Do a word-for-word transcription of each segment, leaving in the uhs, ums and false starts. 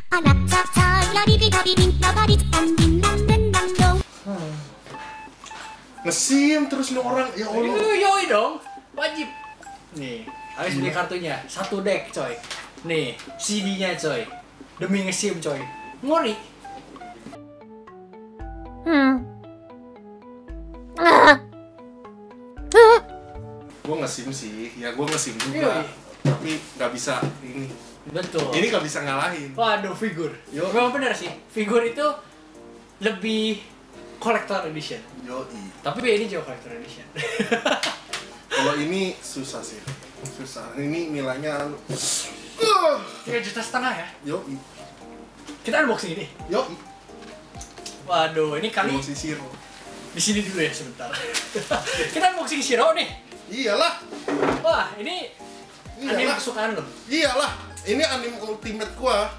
Ngesim terus nih orang, ya Allah. Itu yoi dong, wajib. Nih, habis beli kartunya, satu deck coy. Nih, C D-nya coy. Demi ngesim coy. Ngori. Hmm. Gue ngesim sih, ya gue ngesim juga. Yoi. Tapi nggak bisa ini. Betul. Ini nggak bisa ngalahin. Waduh, figur. Yo. Memang benar sih, figur itu lebih collector edition. Yoi. Tapi ini jauh collector edition. Kalau ini susah sih, susah. Ini nilainya tiga juta setengah ya. yoi, Kita unboxing ini. yoi. Waduh, ini kali Emosi Shiro. di sini dulu ya sebentar. Kita unboxing Shiro nih. Iyalah, Wah, ini anime iyalah, kesukaan lo. iyalah. Ini anime ultimate gua.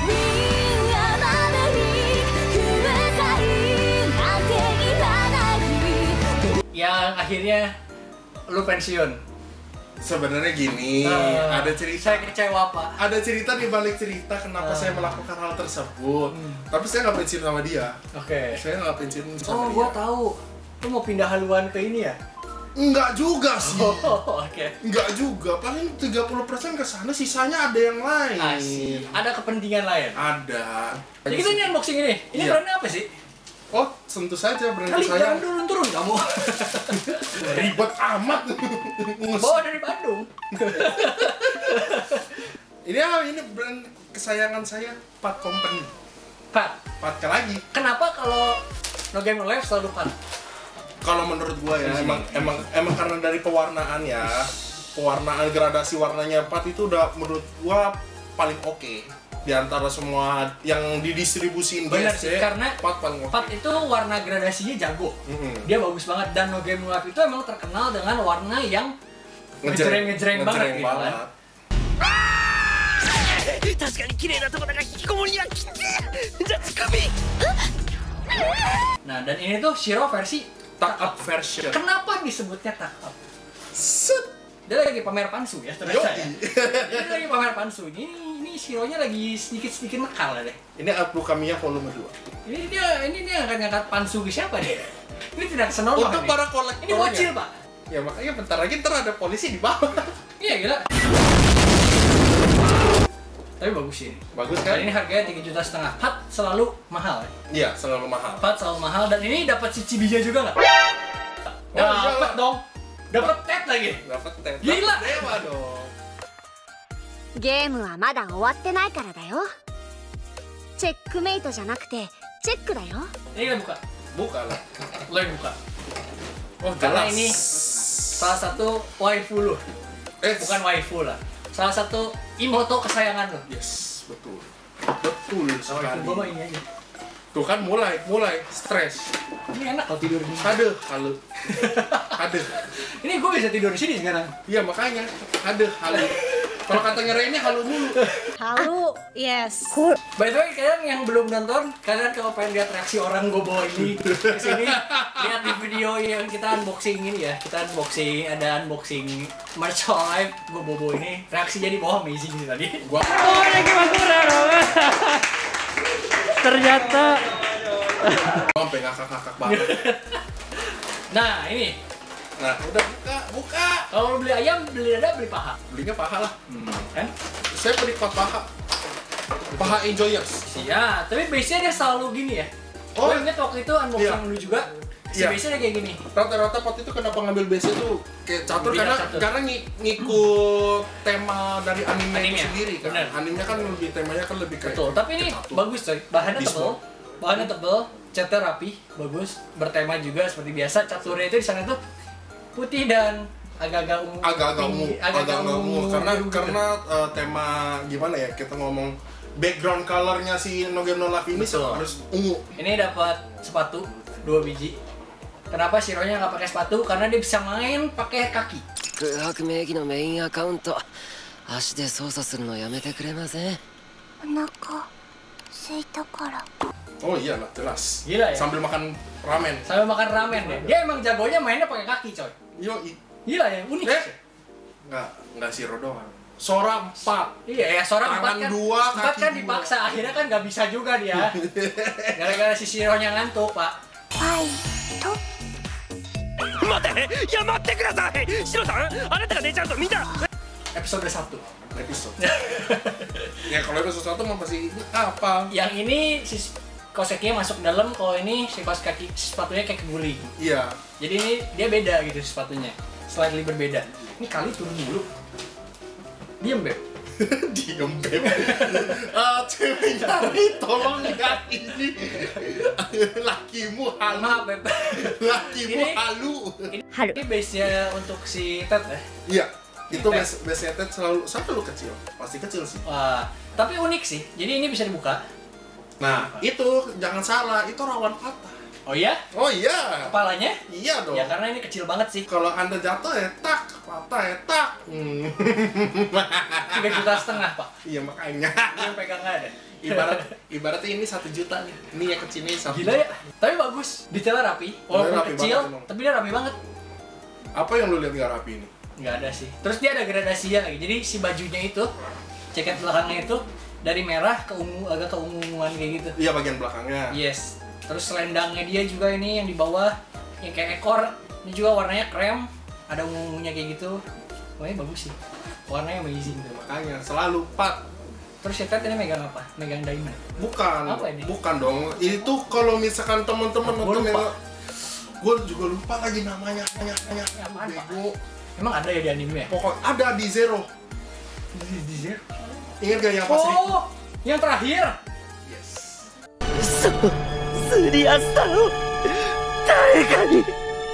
Yang akhirnya lu pensiun. Sebenarnya gini, Uh, ada cerita. Saya kecewa, Pak. Ada cerita di balik cerita kenapa Uh. saya melakukan hal tersebut. Hmm. Tapi saya nggak pensiun sama dia. Oke. Saya nggak pensiun sama Oh, dia. gua tahu. Lu mau pindah haluan ke ini ya? Enggak juga sih. Oh, oke. Enggak juga. Paling tiga puluh persen ke sana, sisanya ada yang lain. Asik. Ada kepentingan lain. Ada. Jadi kita ini unboxing ini. Ini Iya. brandnya apa sih? Oh, tentu saja brand Kali saya. jangan turun-turun kamu. Ribet amat. Bawa dari Bandung. Ini apa? Ini brand kesayangan saya, Pat Company. Pat, Pat lagi. kenapa kalau No Game No Life selalu Pat? Kalau menurut gua ya, emang emang emang karena dari pewarnaan ya, pewarnaan gradasi warnanya Pat itu udah menurut gua paling oke di antara semua yang didistribusiin Benar G S C. sih, karena Pat paling oke. Pat itu warna gradasinya jago. Mm-mm. Dia bagus banget, dan No Game No Life itu emang terkenal dengan warna yang Ngejreng- ngejreng-ngejreng banget ngejreng gitu kan. banget. Nah, dan ini tuh Shiro versi Tuck up version. Kenapa disebutnya tuck up? Set. Dia lagi pamer pansu ya, ternyata ya. Yoi. Dia lagi pamer pansu. Ini ini Shiro-nya lagi sedikit-sedikit nakal ya deh. Ini Abu Kamiya volume dua. Ini dia ini dia ngangkat-ngangkat pansu ke siapa dia? Ini tidak senonoh Untuk ini. para kolektor. Ini bocil, Pak. Ya makanya bentar lagi ntar ada polisi di bawah. Iya, gila. Tapi bagus sih. Bagus Dan kan? ini harganya tiga juta setengah. Pat selalu mahal ya. Iya, selalu mahal. Pat selalu mahal, dan ini dapat si Cibinya juga nggak? Oh, Dapat iya. dong. Dapat tet lagi. Dapat tet. Gila. Dewa dong. ゲームはまだ終わってないからだよ。チェックメイトじゃなくてチェックだよ。 Ini kita buka. Buka lah. Lo yang buka. Oh, Karena jelas. ini salah satu waifu lo. eh, Bukan waifu lah. Salah satu imoto kesayangan lo. Yes, betul. Betul Waifu sekali. gue mah ini aja. Tuh kan mulai, mulai stres. Ini enak kalau tidur di sini. Aduh, halu. Aduh. Ini gue bisa tidur di sini sekarang. Iya, makanya. Aduh, halu. Kalau katanya Reni halu mulu. Halu, yes. By the way, kalian yang belum nonton, kalian kalau pengen lihat reaksi orang gue bawa ini ke sini, lihat di video yang kita unboxing ini ya. Kita unboxing, ada unboxing merch live, gue bawa ini. Reaksinya di bawah amazing sih tadi. Gua Oh, lagi masuk ternyata sampai ngakak-ngakak banget. Nah, ini. Nah, udah buka, buka. Kalau mau beli ayam, beli dada, beli paha. Belinya paha lah. Kan? Saya penikmat paha. Paha enjoyers. Iya, tapi biasanya dia selalu gini ya. Oh. Oh, inget waktu itu unboxing Iya. dulu juga. Si Iya. biasanya kayak gini. Rata-rata pot itu kenapa ngambil base tuh kayak catur Beda karena catur. karena ng- ngikut tema dari anime Anime, itu sendiri kan. bener. Animenya kan lebih temanya kan lebih kayak Betul, tapi ini ke catur. bagus coy. Bahannya Di tebel. sport. Bahannya tebel, catnya rapi, bagus. Bertema juga seperti biasa. Caturnya itu di sana tuh putih dan agak-agak ungu. agak-agak tinggi, ungu, agak-agak ungu karena biru gitu. karena uh, tema gimana ya kita ngomong background colornya si No Game No Life ini Betul. harus ungu. Ini dapat sepatu dua biji. Kenapa Shiro-nya nggak pakai sepatu? Karena dia bisa main pakai kaki. 空白名義のメインアカウント足で操作するのやめてくれませんお腹空いたから。 Oh iya lah jelas. Gila ya? Sambil makan ramen. Sambil makan ramen deh. Dia emang jagonya mainnya pakai kaki coy. Yo i. Gila ya, unik. Eh? Nggak nggak Shiro doang. Sora empat. Iya ya, Sora empat kan. dua, empat kan kaki dipaksa, akhirnya kan nggak bisa juga dia. Gara-gara si Shiro-nya ngantuk, Pak. ファイト待っていや待ってくださいシロさんあなたが寝ちゃうとみんな Episode satu. Episode. Ya kalau episode satu mah pasti ini apa? Yang ini si Koseki masuk dalam, kalau ini si kos kaki si sepatunya kayak keguling. Iya. Jadi ini dia beda gitu sepatunya. Slightly berbeda. Ini kali turun dulu. Diem, Beb. Diem, Beb. Eh, cewek nyari tolong lihat ini. Lakimu halu. Maaf, Beb. Lakimu Ini- halu. Haru Ini base-nya untuk si Ted ya. Iya. Itu Ted. base base Ted selalu selalu kecil. Pasti kecil sih. Wah, tapi unik sih. Jadi ini bisa dibuka. Nah, itu jangan salah, itu rawan patah. Oh iya? Oh iya. Kepalanya? Iya dong. Ya karena ini kecil banget sih. Kalau Anda jatuh ya tak, patah ya tak. Hmm. tiga juta setengah, Pak. Iya makanya. Yang pegang nggak ada. Ibarat ibaratnya ini satu juta nih. Ini yang kecilnya satu. Gila ya. Tapi bagus. Detailnya rapi. Walaupun rapi kecil, banget emang. tapi dia rapi banget. Apa yang lu lihat nggak rapi ini? Nggak ada sih. Terus dia ada gradasinya lagi. Jadi si bajunya itu, jaket belakangnya itu dari merah ke ungu, agak ke ungu-unguan kayak gitu. Iya bagian belakangnya. Yes. Terus selendangnya dia juga ini yang di bawah, yang kayak ekor. Ini juga warnanya krem, ada ungu-ungunya kayak gitu. Warnanya bagus sih. Warnanya amazing tuh. Makanya selalu pat. Terus si Ted ini megang apa? Megang diamond. Bukan. Apa ini? Bukan dong. Itu kalau misalkan teman-teman Gua nonton lupa. yang gue juga lupa lagi namanya, namanya, namanya. Ya, apaan, Pak? Bego. Emang ada ya di anime ya? Pokok ada di Zero. Di, di Zero? Ingat gak yang pas Riku? Oh, yang terakhir. Yes. そうすり合ったの誰かに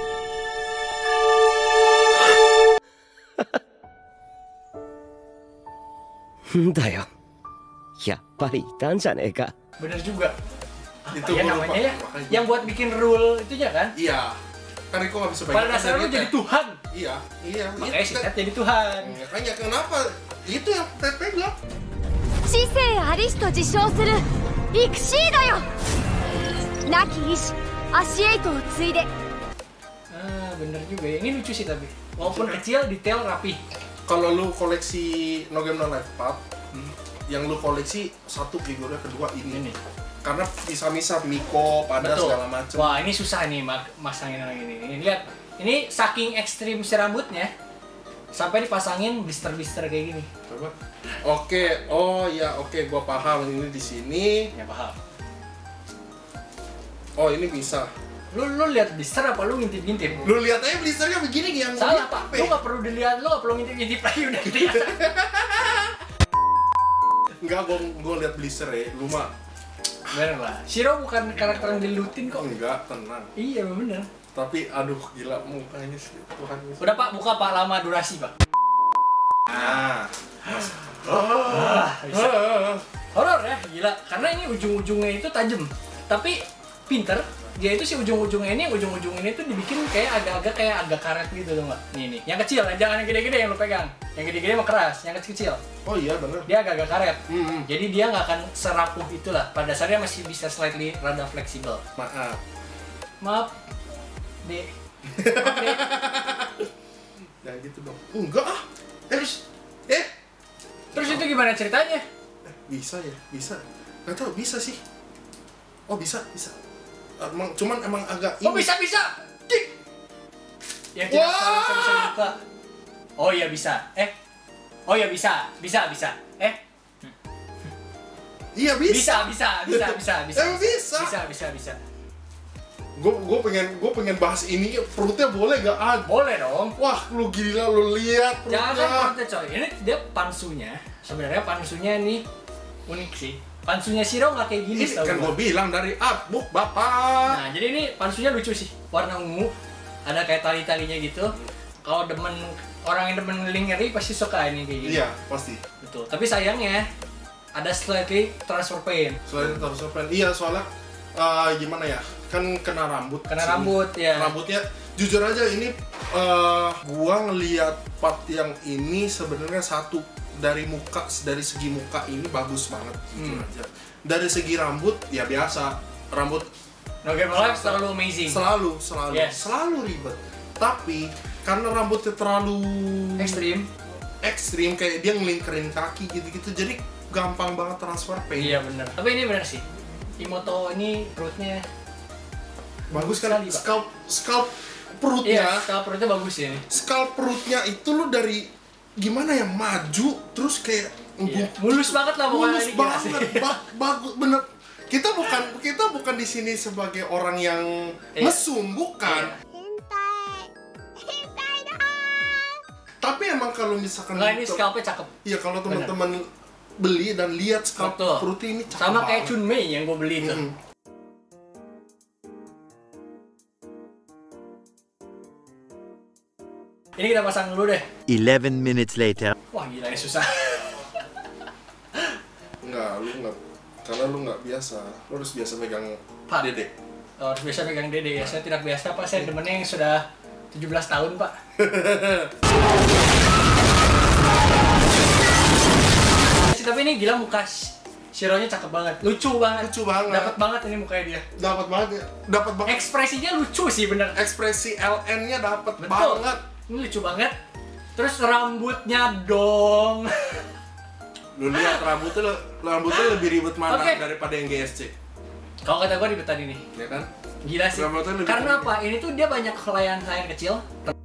んだよやっぱりいたんじゃねえか Bener juga. Apa Itu ya gua lupa. namanya ya? Makanya. Yang buat bikin rule itunya kan? Iya. Kan Riku gak bisa pegang. Pada dasarnya lu Kan jadi dia- Tuhan. Iya. Iya. Makanya si Itu Ted kan- jadi Tuhan. Makanya kenapa? Itu yang Ted pegang. 知性ありしと自称するイクシードよ亡き医師アシエイトを継いで Ah, bener juga ya. Ini lucu sih tapi. Walaupun kecil, detail rapi. Kalau lu koleksi No Game No Life Part, yang lu koleksi satu figurnya, kedua ini. Ini. Karena bisa-bisa Miko, pada Betul. segala macam. Wah, ini susah nih mak masangin lagi ini. Ini lihat. Ini saking ekstrim si rambutnya sampai dipasangin blister-blister kayak gini. Coba. Oke, oh ya oke, gua paham ini di sini. Ya paham. Oh ini bisa. Lu lu lihat blister apa lu ngintip-ngintip? Lu lihat aja blisternya begini yang Salah, Pak. Lu nggak perlu dilihat, lu nggak perlu ngintip-ngintip lagi udah kelihatan. Enggak, gua gua lihat blister ya. Lu mah Bener lah. Shiro bukan karakter yang dilutin kok. enggak, tenang. Iya, bener. Tapi aduh gila mukanya sih Tuhan. Udah Pak, buka Pak, lama durasi Pak. Nah. Ah, bisa. Horor ya, gila. Karena ini ujung-ujungnya itu tajam. Tapi pinter, dia itu si ujung-ujungnya ini, ujung-ujung ini tuh dibikin kayak agak-agak kayak agak karet gitu tuh nggak? Nih nih, yang kecil, jangan yang gede-gede yang lu pegang. Yang gede-gede mah keras, yang kecil-kecil. Oh iya bener. Dia agak-agak karet. Hmm, Jadi dia nggak akan serapuh itulah. Pada dasarnya masih bisa slightly rada fleksibel. maaf. Maaf, Dek. Maaf, Dek. Jangan gitu dong. Enggak ah. Terus, Eh, terus itu gimana ceritanya? eh, bisa ya, bisa. Gak tau bisa sih. Oh bisa, bisa. Emang cuman emang agak Oh bisa bisa. Dik. Yang tidak Wah. selalu bisa bisa dibuka. Oh iya bisa. Eh. Oh iya bisa. Bisa bisa. Eh. Iya bisa. Bisa bisa bisa bisa bisa. Emang bisa. Bisa bisa bisa. Gue gue pengen gue pengen bahas ini perutnya boleh gak? Ah, Boleh dong. wah lu gila lu lihat Jangan perutnya. konten coy. Ini dia pansunya. Sebenarnya pansunya ini unik sih. Pansunya Shiro nggak kayak gini Ini setahu kan gua. gue bilang dari artbook bapak. Nah, jadi ini pansunya lucu sih. Warna ungu. Ada kayak tali-talinya gitu. Kalau demen orang yang demen ngeri pasti suka ini kayak gini. Iya pasti. Betul. Tapi sayangnya ada slightly transfer pain. Selain itu harus open. Iya soalnya eh, gimana ya? Kan kena rambut. Kena sini. rambut ya. Rambutnya jujur aja ini eh, gua ngelihat part yang ini sebenarnya satu dari muka dari segi muka ini bagus banget jujur Hmm. aja. Dari segi rambut ya biasa. Rambut No Game No Life selalu amazing. selalu selalu Yes. selalu ribet. Tapi karena rambutnya terlalu Ekstrim. ekstrim, kayak dia ngelingkerin kaki gitu-gitu, jadi gampang banget transfer paint. Iya bener. Tapi ini bener sih. Imoto ini perutnya bagus kan? sekali, Pak. Scalp, scalp perutnya. Iya, scalp perutnya bagus ya. Scalp perutnya itu lu dari gimana ya, maju terus kayak Iya. Mulus banget lah pokoknya mulus ini gila sih. banget, ba bagus bener. Kita bukan kita bukan di sini sebagai orang yang Iya. mesum, bukan. Iya. Tapi emang kalau misalkan Enggak, ini te- scalpnya cakep. Iya, kalau teman-teman beli dan lihat scalp Betul. perutnya ini cakep Sama kayak banget. Chunmei yang gue beli itu. Mm-mm. Ini kita pasang dulu deh. eleven minutes later. Wah gila ini susah. Enggak, lu enggak, karena lu nggak biasa. Lu harus biasa pegang Pak. dede. Oh, harus biasa pegang dede ya. Saya tidak biasa Pak. Saya demennya yang sudah tujuh belas tahun Pak. Tapi ini gila muka Shironya cakep banget, lucu banget, Lucu banget. dapat banget ini mukanya dia. Dapat banget ya. Dapat banget. Ekspresinya lucu sih bener. Ekspresi L N-nya dapat Betul. banget. Ini lucu banget. Terus rambutnya dong. Lu lihat rambutnya, rambutnya lebih ribet mana Oke. daripada yang G S C. Kalau kata gue ribetan ini. Ya kan? Gila sih. Rambutnya lebih Karena ribet. apa? Ini tuh dia banyak helaian-helaian kecil.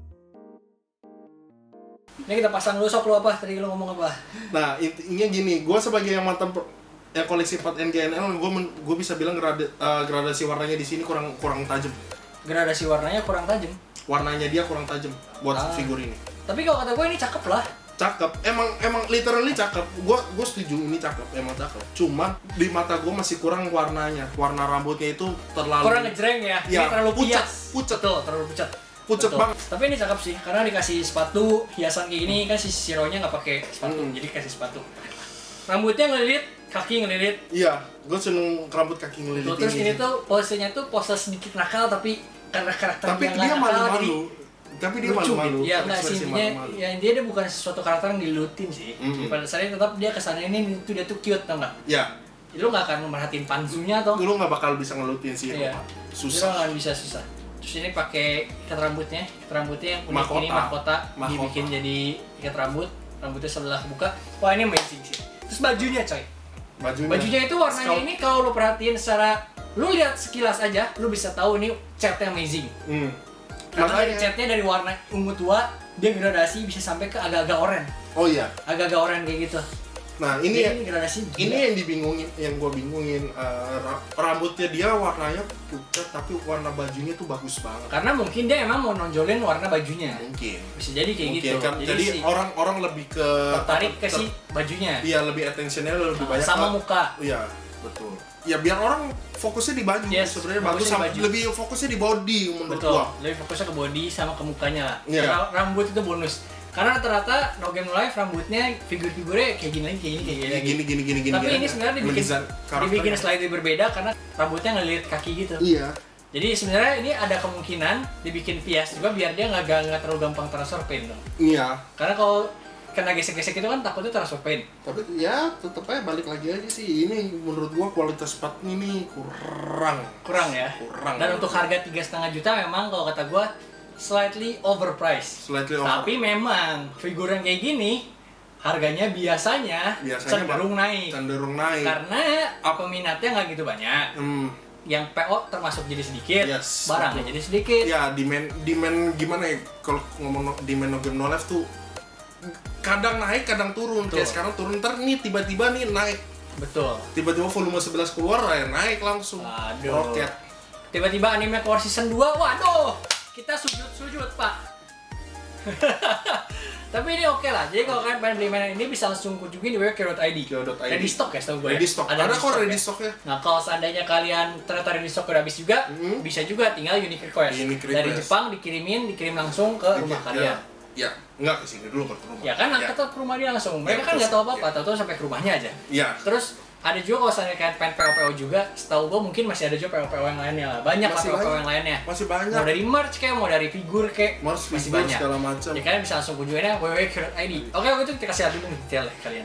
Ini kita pasang dulu, sok lu apa? Tadi lu ngomong apa? Nah, intinya gini, gue sebagai yang mantan per- yang koleksi part N G N L, gue gue bisa bilang grada, uh, gradasi warnanya di sini kurang kurang tajam. Gradasi warnanya kurang tajam. Warnanya dia kurang tajam buat Ah. figur ini. Tapi kalau kata gue ini cakep lah. Cakep, emang emang literally cakep. Gue gue setuju ini cakep, emang cakep. Cuman di mata gue masih kurang warnanya. Warna rambutnya itu terlalu Kurang ngejreng ya. Iya, Ini terlalu pucat, pias. pucat. Betul, terlalu pucat. Pucet Betul. banget. Tapi ini cakep sih, karena dikasih sepatu hiasan kayak gini kan si Shironya nggak pakai sepatu, Hmm. jadi kasih sepatu. Rambutnya ngelilit, kaki ngelilit. Iya, gue seneng rambut kaki ngelilit Tuh, terus ini tuh posenya tuh pose sedikit nakal tapi karena karakter tapi dia dia nggak nakal jadi malu-malu. Tapi dia lucu malu-malu. gitu. Ya enggak sih, ekspresi intinya malu-malu. ya intinya dia bukan sesuatu karakter yang dilutin sih. Mm-mm. Pada dasarnya tetap dia kesannya ini tuh dia tuh cute tau nggak? Ya, Jadi lu nggak akan merhatiin panzunya atau? lu nggak bakal bisa ngelutin sih. Iya. Susah. Dia nggak bisa susah. Terus ini pakai ikat rambutnya, ikat rambutnya yang unik Mahkota. ini mahkota, Mahkota. dibikin jadi ikat rambut, rambutnya sebelah buka. Wah ini amazing sih. Terus bajunya coy, Bajunya, bajunya itu warnanya Scout. ini kalau lu perhatiin secara, lu lihat sekilas aja, lu bisa tahu ini catnya amazing. Hmm. Karena dari Makanya- catnya dari warna ungu tua, dia gradasi bisa sampai ke agak-agak oranye, Oh iya. agak-agak oranye kayak gitu. Nah, ini Jadi ini gradasi. ini gila. yang dibingungin, yang gue bingungin, eh, ra- rambutnya dia warnanya pucat tapi warna bajunya tuh bagus banget. Karena mungkin dia emang mau nonjolin warna bajunya. Mungkin. Bisa jadi kayak Mungkin gitu. kan. Jadi, si orang-orang lebih ke tertarik ke ter- si bajunya. Iya, lebih attentionnya lebih banyak Sama ke- muka. Iya, betul. Ya biar orang fokusnya di baju. Yes, Sebenarnya fokusnya bagus di sama, baju. lebih fokusnya di body menurut Betul. gua. Lebih fokusnya ke body sama ke mukanya lah. Iya. Ra- Rambut itu bonus. Karena rata-rata No Game No Life rambutnya figur-figurnya kayak gini lagi, kayak gini, kayak gini. Gini lagi. gini gini gini gini. Tapi gini. ini sebenarnya dibikin Mendesain karakternya. dibikin slightly berbeda karena rambutnya ngelilit kaki gitu. Iya. Jadi sebenarnya ini ada kemungkinan dibikin pias juga biar dia nggak nggak terlalu gampang transfer paint dong. Iya. Karena kalau kena gesek-gesek itu kan takutnya transfer paint. Tapi ya tetep aja balik lagi aja sih. Ini menurut gua kualitas sepatunya ini kurang. Kurang ya. Kurang. Dan untuk harga tiga setengah juta memang kalau kata gua slightly overpriced. Slightly over. Tapi memang figur yang kayak gini harganya biasanya, Biasanya cenderung naik. cenderung naik. Karena peminatnya nggak gitu banyak. Hmm. Yang P O termasuk jadi sedikit, Yes, barangnya betul. jadi sedikit. Ya demand demand gimana ya, kalau ngomong no- demand No Game No Life tuh kadang naik kadang turun. Betul. Kayak sekarang turun, ntar nih tiba-tiba nih naik, Betul. tiba-tiba volume sebelas keluar ya naik langsung. Aduh. Roket. Tiba-tiba anime keluar season dua, waduh, kita sujud-sujud pak. Tapi ini oke lah, jadi kalau kalian pengen beli mainan ini bisa langsung kunjungin di w w w titik kero titik i d. Kero titik i d. Ready stock ya setahu gue. Ready stock. Ada kok ready ya. stocknya. Nah kalau seandainya kalian ternyata ready stock udah habis juga, Hmm. bisa juga tinggal unique request. Unique Dari request. Jepang dikirimin, dikirim langsung ke rumah kalian. Ya, enggak ke sini dulu ke rumah. Ya kan angkat ke rumah dia langsung. Mereka Ya, kan betul. nggak tahu apa-apa, Ya. tahu-tahu sampai ke rumahnya aja. Iya. Terus ada juga kalau misalnya kalian pengen P O P O juga, setahu gue mungkin masih ada juga P O P O yang lainnya lah. Banyak lah Masih P O P O banyak. yang lainnya. Masih banyak. Mau dari merch kayak, mau dari figur kayak, Merch, masih figur, banyak. segala macam. Ya kalian bisa langsung kunjungin aja w w w titik kero titik i d. Oke, waktu itu kita kasih lihat dulu nih detail ya kalian.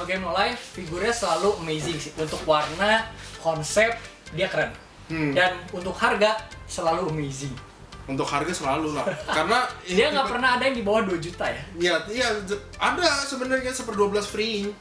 No Game No Life figurnya selalu amazing sih. Untuk warna, konsep dia keren. Hmm. Dan untuk harga selalu amazing. Untuk harga selalu lah. Karena Dia nggak pernah ada yang di bawah dua juta ya. Iya, iya ada sebenarnya seper dua belas free.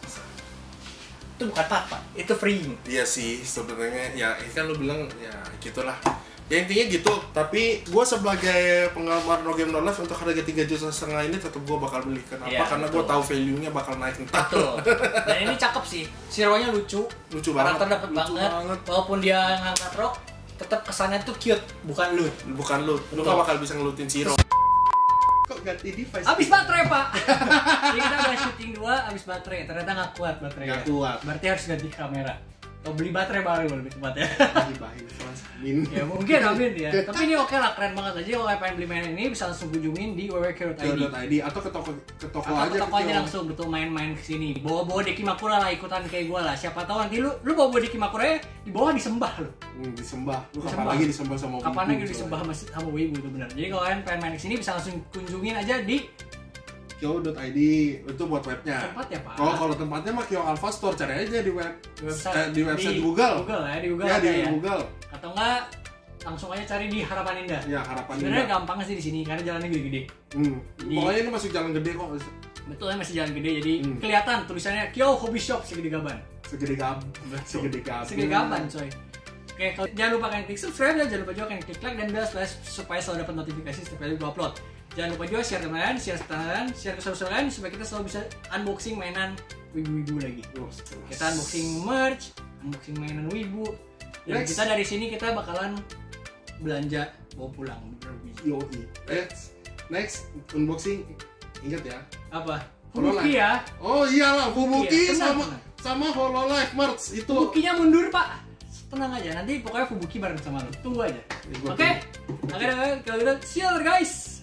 Itu bukan apa, itu free. Iya sih, sebenarnya ya ini kan lu bilang ya gitulah. Ya intinya gitu, tapi gue sebagai penggemar No Game No Life untuk harga tiga juta setengah ini tetap gue bakal beli. Kenapa? Iya, Karena gue betul. tahu value-nya bakal naik entah. Betul. Dan ini cakep sih. Zero-nya lucu. Lucu banget. Karakter dapet Lucu banget. banget. Walaupun dia ngangkat rok, tetap kesannya tuh cute, bukan loot. Bukan loot, lu Betul. gak bakal bisa ngelutin Zero. Kok ganti device? Habis baterai, Pak. Jadi kita udah syuting dua, habis baterai. Ternyata nggak kuat baterainya. Nggak kuat. Berarti harus ganti kamera. Atau beli baterai baru lebih tepatnya. Gibahin Frans, Min. Ya mungkin amin ya. Tapi ini oke lah, keren banget aja. Kalau pengen beli mainan ini bisa langsung kunjungin di w w w titik kyo titik i d. I D atau ke toko ke toko Atau aja ke toko aja langsung, betul, main-main kesini. Bawa-bawa Deki Makura lah, ikutan kayak gue lah. Siapa tahu nanti lu lu bawa Deki Makura di bawah disembah lu. Hmm, disembah. Lu kapan Disembah. lagi disembah sama Kapan wibu, lagi coy? disembah sama, sama wibu itu benar. Jadi kalau kalian pengen main kesini bisa langsung kunjungin aja di kyo titik i d itu buat webnya. tempat ya, Pak. Oh, kalau tempatnya mah Kyo Alpha Store, cari aja di web Website- eh, di website Google. Google ya, di Google Ya, ada di ya. Google. Atau enggak langsung aja cari di Harapan Indah. Ya, harapan Sebenarnya Indah. gampang sih di sini karena jalannya gede-gede. Hmm. Jadi- Pokoknya ini masuk jalan gede kok. Betul ya, masih jalan gede jadi Hmm. kelihatan tulisannya Kyo Hobby Shop segede gaban. Segede gab. Segede gab. Segede gaban, coy. Oke, kalau jangan lupa kalian klik subscribe dan jangan lupa juga kalian klik like dan bell slash supaya selalu dapat notifikasi setiap kali gue upload. Jangan lupa juga share ke kalian, share ke kalian, share ke saudara kalian supaya kita selalu bisa unboxing mainan wibu-wibu lagi. Oh, Kita unboxing merch, unboxing mainan wibu. Dan Next. kita dari sini kita bakalan belanja bawa pulang beberapa biji. Yoi. Next, next unboxing. Ingat ya. Apa? Hololive. Fubuki ya. Oh iyalah, Fubuki Iya, tenang, sama tenang. sama Hololive merch itu. Fubukinya mundur, Pak. Tenang aja, nanti pokoknya Fubuki bareng sama lo. Tunggu aja. Ya, gua Oke. Oke, kalau gitu, see you later, guys.